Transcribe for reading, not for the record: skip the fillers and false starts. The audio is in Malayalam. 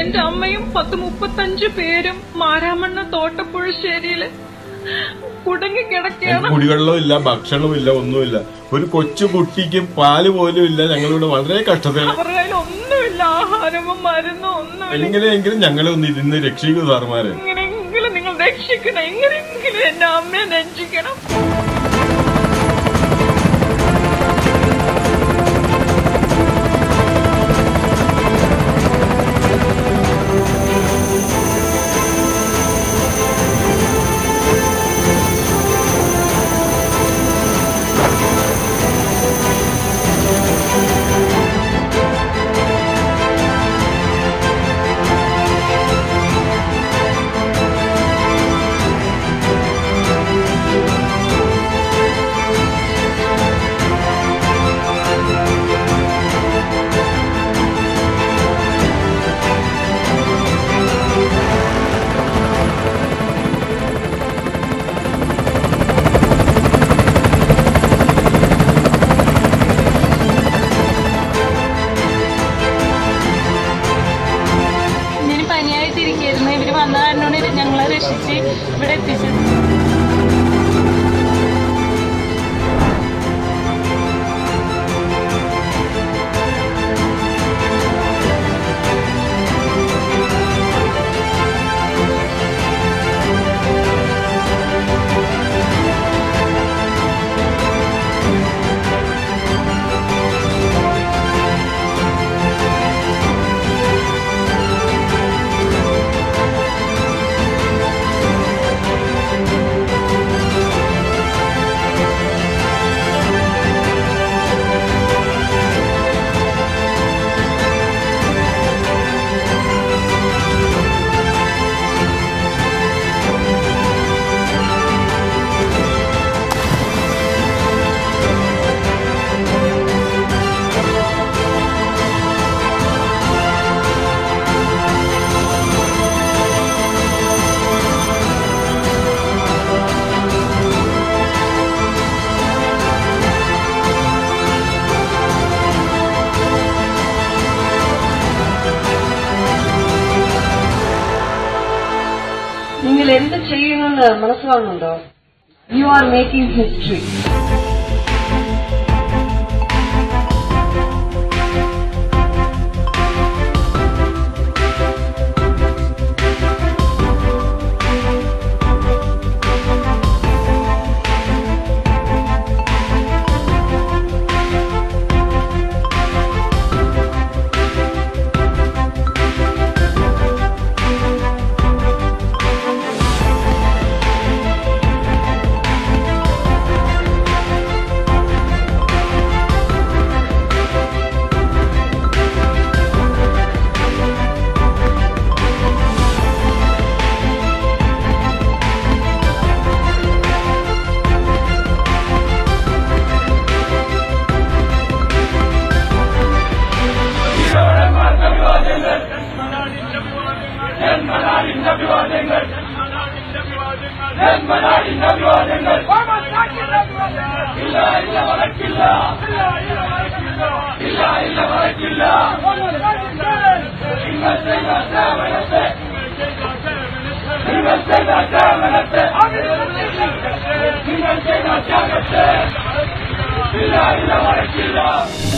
എന്റെ അമ്മയും 10-35 പേരും മാരാമണ്ണ തോട്ടപ്പുഴശ്ശേരിയില് കുടുങ്ങിക്കിടക്കുകയാണ്. കുടിവെള്ളവും ഇല്ല, ഭക്ഷണവും ഇല്ല, ഒന്നുമില്ല. ഒരു കൊച്ചു കുട്ടിക്ക് പാല് പോലും ഇല്ല. ഞങ്ങളിവിടെ വളരെ കഷ്ടതയാണ്. അവരുടെ കയ്യിൽ ഒന്നുമില്ല, ആഹാരമോ മരുന്നോ ഒന്നുമില്ല. എങ്ങനെയെങ്കിലും ഞങ്ങളെ ഒന്ന് ഇരുന്ന് രക്ഷിക്കൂ സാറുമാരെ. എങ്ങനെയെങ്കിലും നിങ്ങൾ രക്ഷിക്കണം, എങ്ങനെയെങ്കിലും എന്റെ അമ്മയെ രക്ഷിക്കണം. ഇവര് വന്ന കാരണമാണ് ഞങ്ങളെ രക്ഷിച്ച് ഇവിടെ എത്തിച്ചത്. നിങ്ങൾ എന്ത് ചെയ്യുമെന്ന് മനസ്സിലാകുന്നുണ്ടോ? You are making history. Illa